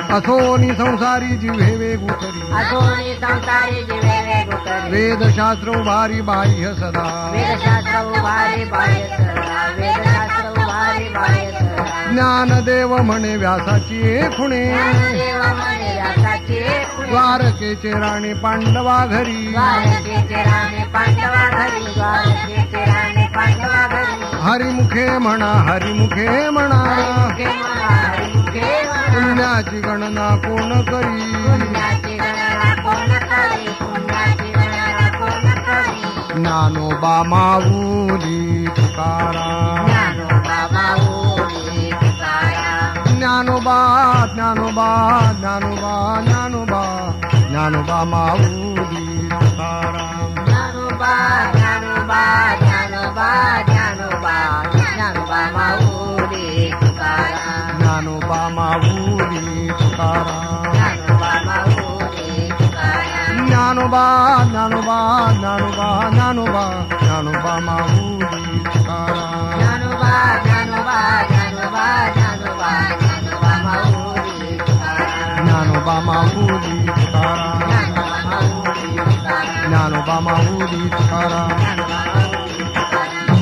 असोनी संसारी जिव्हे वेगुतरी असोनी संसारी जिवे वेगुतरी वेदशास्त्र उभारी बाह्य सदा वेदशास्त्र उभारी बाह्य सदा वेदशास्त्र उभारी बाह्य सदा ज्ञानदेव म्हणे व्यासाची खुणे ज्ञानदेव म्हणे व्यासाची खुणे द्वारकेचे राणे पांडवा घरी द्वारकेचे राणे पांडवा घरी द्वारकेचे राणे पांडवा घरी हरिमुखे म्हणा हरिमुखे म्हणा हरिमुखे म्हणा हरिमुखे म्हणा पुण्याची गणना कोण करी पुण्याची गणना कोण करी पुण्याची गणना कोण करी ज्ञानोबा माऊली तुकाराम ज्ञानोबा माऊली तुकाराम ज्ञानोबा ज्ञानोबा ज्ञानोबा ज्ञानोबा ज्ञानोबा माऊली तुकाराम ज्ञानोबा ज्ञानोबा ज्ञानोबा ज्ञानोबा ज्ञानोबा माऊली तुकाराम ज्ञानोबा माऊली तुकाराम ज्ञानोबा माऊली तुकाराम ज्ञानोबा ज्ञानोबा ज्ञानोबा ज्ञानोबा ज्ञानोबा माऊली तुकाराम ज्ञानोबा ज्ञानोबा ज्ञानोबा ज्ञानोबा ज्ञानोबा माऊली तुकाराम ज्ञानोबा माऊली तुकाराम ज्ञानोबा माऊली तुकाराम ज्ञानोबा माऊली तुकाराम ज्ञानोबा माऊली तुकाराम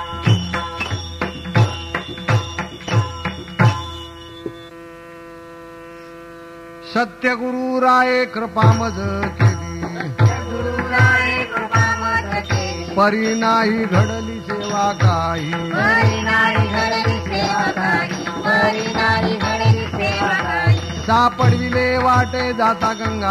सत्यगुरु राये कृपा मज केली गुरुराये कृपा मज केली परी नाही घडली सेवा काही हरी नारी घडली सेवा काही हरी नारी घडली सेवा काही सापडविले वाटे जाता गंगा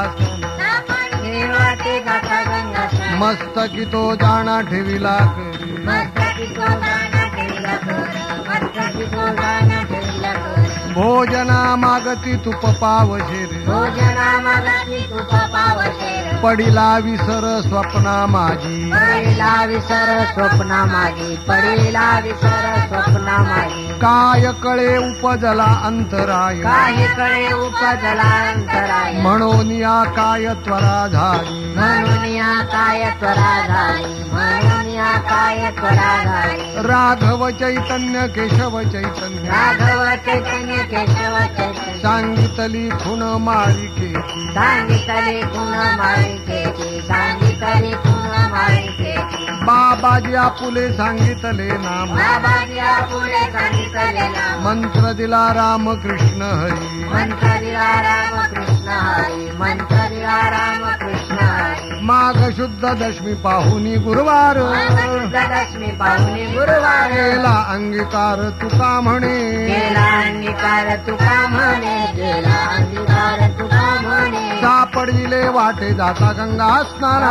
देवाचे गाथा गंगा मस्तकी तो जाणा ठेविला करी मस्तकी तो गाणं ठेवला कर मस्तकी तो गाणं ठेवला कर भोजना मागती तुप पावशे रे भोजना मागती तुप पावशेर पडिला विसर स्वप्ना माझी पडिला विसर स्वप्ना माझी पडिला विसर स्वप्ना माझी काय कळे उपजला अंतराय काही कळे उपजला अंतराय म्हणून या काय त्वरा झाली म्हणून या काय त्वरा झाली म्हणून या काय त्वरा झाली राघव चैतन्य केशव चैतन्य राघव चैतन्य केशव चैतन्य सांगितली खुण मालिकेची सांगितले गुण मालिकेची सांगितले गुण मालिकेची बाबाजी आपुले सांगितले नाम बाबाजी पुढे सांगितले नाम मंत्र दिला रामकृष्ण हरी मंत्र दिला राम कृष्ण हरी मंत्र दिला राम कृष्ण हरी माघ शुद्ध दशमी पाहुनी गुरुवार दशमी पाहुणे गुरुवार केला अंगीकार तुका म्हणे गेला अंगीकार तुका म्हणे गेला अंगीकार तुका म्हणे सापडविले वाटे जाता गंगा स्नाना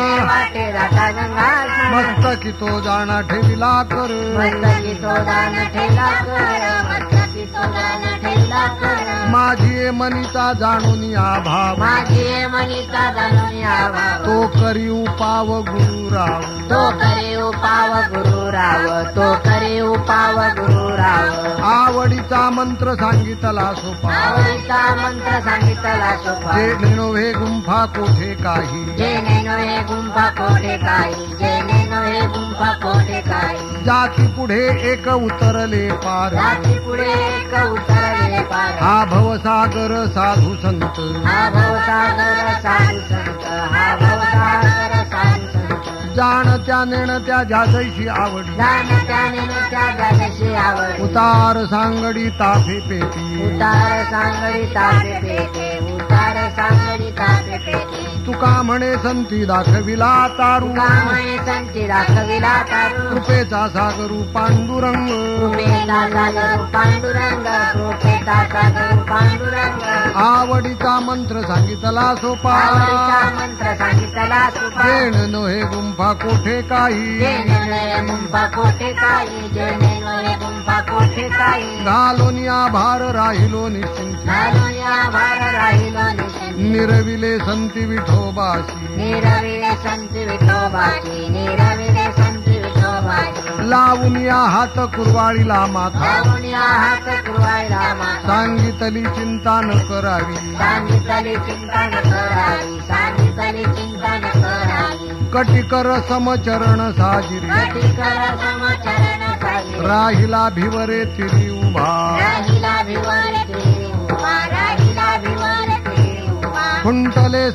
वाटे राधा गंगा मस्तकी तो जाणा ठेविला कर मस्तकी तो दान ठेला कर मस्तकी तो दान ठेला कर माझी मनीचा जाणून आभाव माझी मनीचा जाणून यावा तो करी उपाव गुरुराव तो करे उपाव गुरुराव तो करे उपाव गुरुराव आवडीचा मंत्र सांगितला सोपा आवडीचा मंत्र सांगितला सोपा जे नेनोव्हे गुंफा कोठे काही जेने नोहे गुंफा कोठे काही जेने नोहे गुंफा कोठे काही जाती पुढे एक उतरले पार रात्री पुढे एक उतरले पार हा भवसागर साधू संत हा भवसागर साधू संत हा भवसागर साधू संत जाणत्या नेणत्या जाजैशी आवडी जाणत्याने त्या जागेशी आवड उतार सांगडी ताफे पेटी उतार सांगडी तापे पेटे उतार सांगडी तापे पेटे तुका म्हणे संती दाखविला तारू तुकामये संची दाखविला तारू कृपेचा सागरू पांडुरंग कृपेचा सागर पांडुरंग कृपेचा सागर पांडुरंग आवडीचा मंत्र सांगितला सोपा आवडीचा मंत्र सांगितला सुपा जेण नोहे गुंफा कोठे काही जेणे नये गुंफा कोठे काही जेणे नये गुंफा कोठे काही घालून या भार राहिलो निश्चिंत घालून या भार राहिलो निश्चिंत निरविले संती विठोबाशी निरविले संत विठोबाची निरविले संत विठोबाची लावून या हात कुरवाळीला माथा लावून या हात कुरवायला माता सांगितली चिंता न करावी सांगितली चिंता न करावी सांगितली चिंता न करावी कटिकर समचरण साजिरी कटी कर समचरण सागी राहिला भिवरे तिरी उभा राहिला भिवरे तिरी उभा राहिला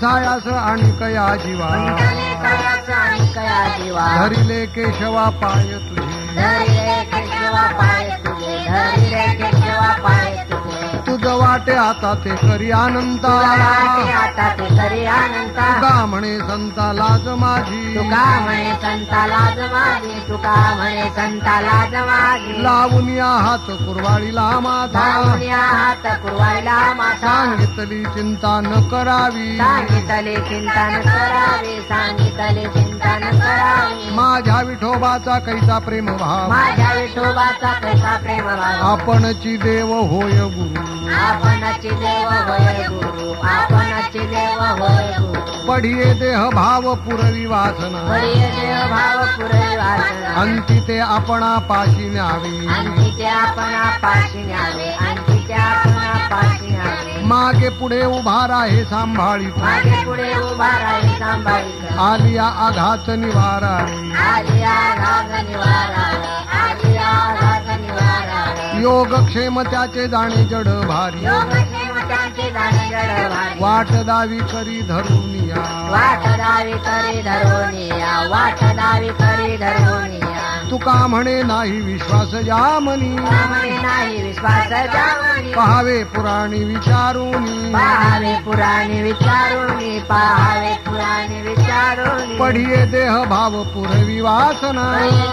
सायास आणि कया जीवा पंढाले सायास आणि कया जीवा धरिले केशवा पाय तुझे धरिले केशवा पाय तुझे धरिले केशवा पाय तुझे तुझ वाटे आता ते करी अनंता तुला आता ते करी अनंता तुका म्हणे संता लाज माझी तुका म्हणे संता लाज माझी तुका म्हणे संता लाज माझी लावून या हात कुरवाळीला माझा लावून या हात कुरवायला माझा सांगितली चिंता न करावी सांगितले चिंता न करावी सांगितले चिंता न करावी माझ्या विठोबाचा कैसा प्रेम भाव माझ्या विठोबाचा कैसा प्रेम भाव आपणची देव होय गुरु आपणची देव होय गुरु आपणची देव होय गुरु पढिये देह भाव पुरवी वासना बळीय देव भाव पुरवी वासना अंती ते आपणा पाशी न्यावे आणखी ते आपणा पाशी न्यावे आणखी ते आपणा पाशी न्यावे मागे पुढे उभा राहे सांभाळीत मागे पुढे उभा राही सांभाळीत आलिया आघात निवारा रे आलिया घात निवारा आलिया घात निवारा योगक्षेम त्याचे जाणे जड भारी योगक्षेम त्यांचे जाणे जड भारी वाट दावी करी धरून या वाट दावी करी धरोनिया वाट दावी करी धरोनिया तुका म्हणे नाही विश्वास जामनी म्हणे नाही विश्वास जावणी पहावे पुराणी विचारून पहावे पुराणे विचारून पहावे पुराणे विचारून पढिये देह भाव पुरवी वासना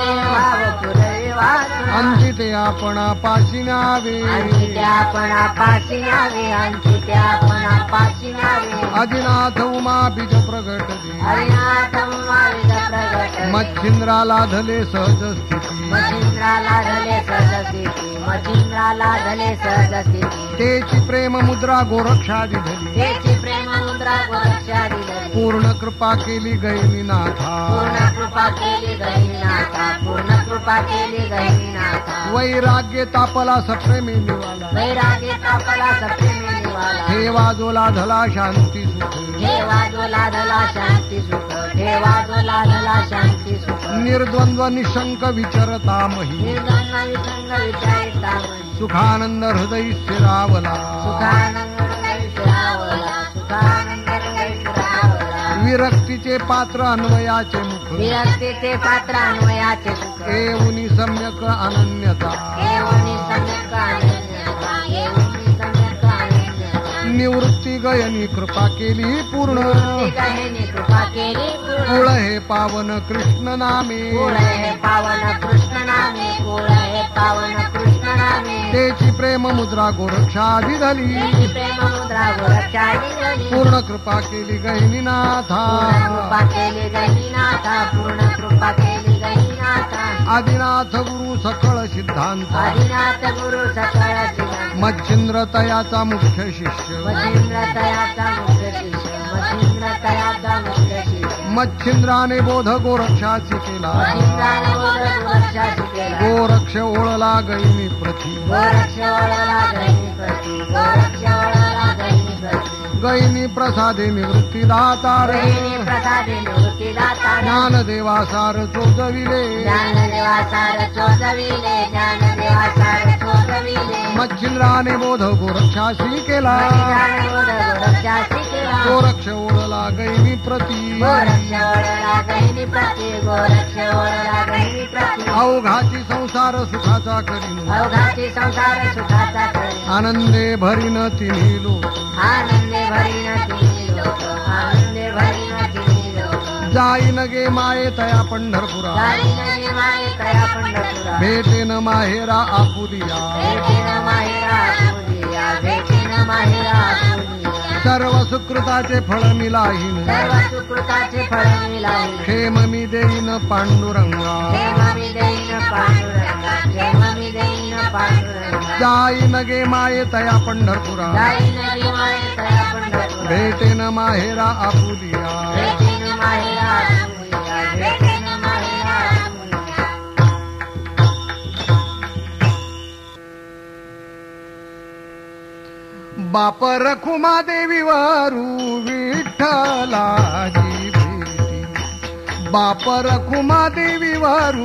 भाव पुरवी वासना अंती ते आपणा पाशी न्यावे आणखी ते आपणा पाशी न्यावे आणखी ते आपणा पाशी न्यावे आदिनाथ उमा बीज प्रगट दे हरिनाथ उमाविद प्रगट मच्छिंद्राला धले सहज स्थिती मच्छिंद्राला धले सहजस्थिती मच्छिंद्राला धले सहजस्थिती तेची प्रेम मुद्रा गोरक्षादी धली त्याची प्रेम मुद्रा गोरक्षादी धली पूर्ण कृपा केली गैनीनाथा पूर्ण कृपा केली गहिनीनाथा पूर्ण कृपा केली गहिनीनाथा वैराग्य तापला सप्रेमी निवाला वैराग्य तापला सप्रेमी निवाला ठेवा जोला धला शांती सुख ठेवा जो लाधला शांती सुख ठेवा जो लाधला शांती सुख निर्द्वंद्व निशंक विचरता मही निर्गंध विसंग विचारिता मनी सुखानंद हृदय स्थिरावला सुखानंद विश्रावला सुखानंद विश्रावला विरक्तीचे पात्र अन्वयाचे मुख विरक्तीचे पात्र अन्वयाचे सुख एवनी सम्यक अनन्यता एवढी सम्यक अनन्यता एवढी सम्यक अनन्यता निवृत्ती गयनी कृपा केली पूर्ण गहिनी कृपा केली कुळ पूर्ण हे पावन कृष्ण नामे कुळ हे पावन कृष्ण नामे कुळ हे पावन कृष्ण नामे तेची प्रेम मुद्रा गोरक्षादी धली त्याची प्रेम मुद्रा गोरक्षादी धली पूर्ण कृपा केली गहिनीनाथा पूर्ण कृपा केली गहिनीनाथा पूर्ण कृपा केली गहिनीनाथा आदिनाथ गुरु सकळ सिद्धांत आदिनाथ गुरु सकळ सिद्धांत मच्छिंद्र तयाचा मुख्य शिष्य मच्छिंद्र तयाचा मुख्य शिष्य मच्छिंद्र तयाचा मुख्य शिष्य मच्छिंद्राने बोध गोरक्षाची केला मच्छिंद्राने बोध गोरक्षाची केला गोरक्ष ओळला गैनी प्रती गोरक्ष वळला गहिनीपती गोरक्ष वळला गहिनीपती गैनी प्रसादे निवृत्ती दातार गहिनी प्रसादे निवृत्ती दाता ज्ञानदेवासार चोजविले ज्ञानदेवासार चोजविले ज्ञानदेवासार चोजविले मच्छिंद्राने बोध गोरक्षाशी केला मच्छिंद्राने बोध गोरक्षाची केला गोरक्ष ओळला गैनी प्रती गोरक्ष वळला गहिनीपती गोरक्ष वळला गहिनीपती अवघाची संसार सुखाचा करीन अवघाची संसार सुखाचा करी आनंदे भरीन तिन्ही लोक आनंदे भरीन तिन्ही लोक आनंदे भरीन तिन्ही लोक जाईन गे माये तया पंढरपुरा जाईन माये तया पंढरपुरा भेटेन माहेरा आपुलिया भेटेन माहेरा आपुलिया भेटेन माहेरा आपुलिया सर्व सुकृताचे फळ मिलाहीन सर्व सुकृताचे फळ मिळाले क्षेम मी देईन पांडुरंगा क्षेम मी देईन पांडुरंगा क्षेम मी देईन पांडुरंगा जाईन गे माये तया पंढरपुरा जाईन माये तया पंढरपुरा भेटेन माहेरा आपुलिया भेटेन माहेरा आपुलिया भेटेन माहेरा आपुलिया बाप रखुमा देवी वरू विठ्ठलाची भेटी बाप रखुमा देवी वरू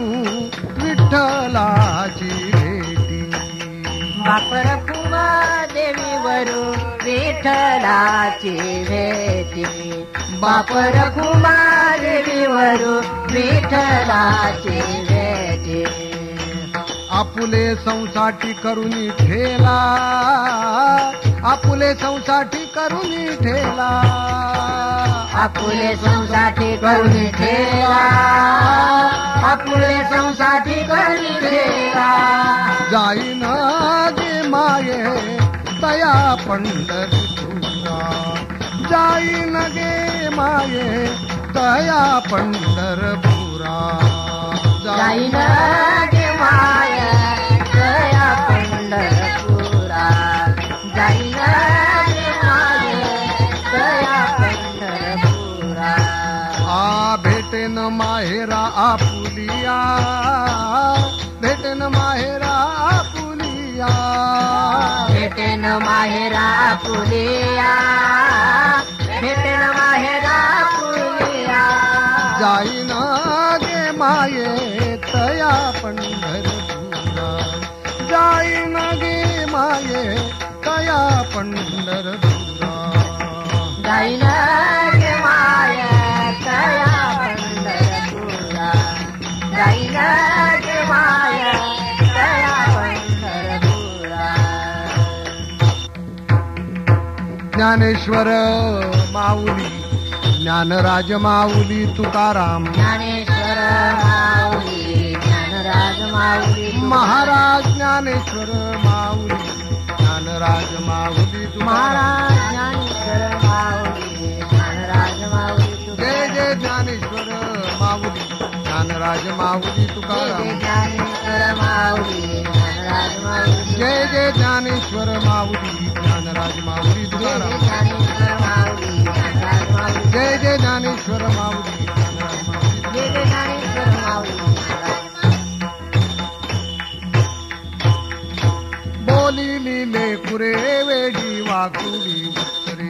विठ्ठलाची भेटी बापर कुमा देवी वरून विठ्ठलाची भेटी बाप रखुमा देवीवरू विठ्ठलाची भेटी आपुले संसाठी करुणी ठेला आपुले संसाठी करुणी ठेला आपुले संसाठी करुणी ठेला आपुले संसाठी करुणी ठेला जाईन गे माये तया पंढरपुरा जाईन गे माये तया पंढरपुरा जाईन गे माये तया पंढरपुरा जाईन गे माये तया पंढरपुरा भेटेन माहेरा आपुलिया भेटेन माहेरा आपुलिया भेटेन माहेरा पुलिया भेटेन माहेरा पुलिया जाईन गे माये तया पंढरपुरा जाईन गे माये तया पंढरपुरा जाईन गे माये तया पंढरपुरा जाईन गे माये तया पंढरपुरा ज्ञानेश्वर माऊली ज्ञानराज माऊली तुकाराम ज्ञानेश्वर माऊली ज्ञानराज माऊली महाराज ज्ञानेश्वर माऊली ज्ञानराज माऊली तुकाराम महाराज ज्ञानेश्वर माऊली ज्ञानराज माऊली जय जय ज्ञानेश्वर माऊली ज्ञानराज माऊली तुकाराम ज्ञानेश्वर माऊली ज्ञानराज माऊली जय जय ज्ञानेश्वर माऊली ज्ञानराज माऊली तुकाराम ज्ञानेश्वर माऊली ज्ञानराज माऊली जय जय ज्ञानेश्वर माऊली ज्ञानराज माऊली जय जय ज्ञानेश्वर माऊली बोली लिले कुरे वेडी वाकुडी उत्तरे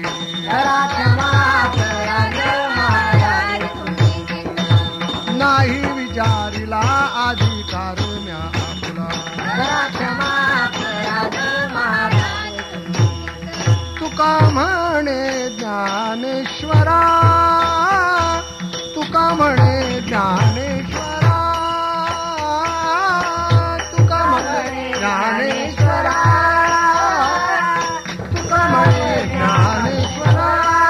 नाही विचारिला अधिकार म्या आपला तुका म्हणे ज्ञानेश्वरा तुका म्हणे ज्ञानेश्वरा तुका म्हणे ज्ञानेश्वरा तुका म्हणे ज्ञानेश्वरा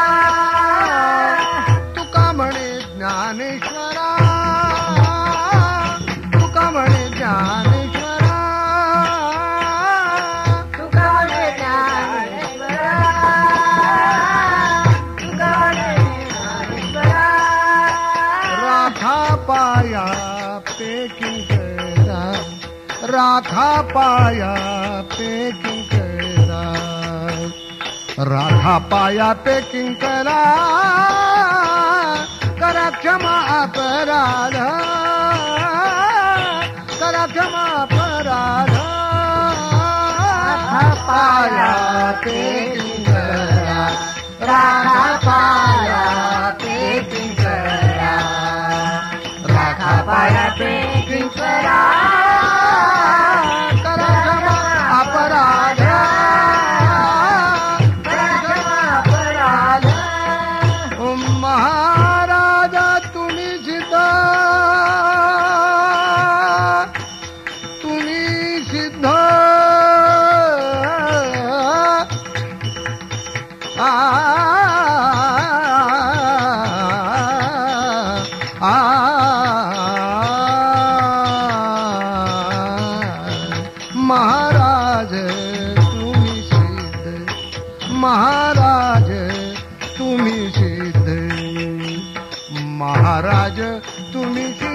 तुका म्हणे ज्ञानेश्वरा तुका म्हणे ज्ञानेश्वरा पाया पे किंकरा राखा पाया पे किंकरा राखा पाया पे किंकरा करा क्षमा अपराध करा क्षमा अपराध पाया पे किंकरा राखा पाया पे किंकरा पाया पे किंकरा करा क्षमा अपराध करा क्षमा अपराध महाराजा तुम्ही सिद्ध महाराज तुम्ही सिद्ध महाराज तुम्ही सिद्ध महाराज तुम्ही सिद्ध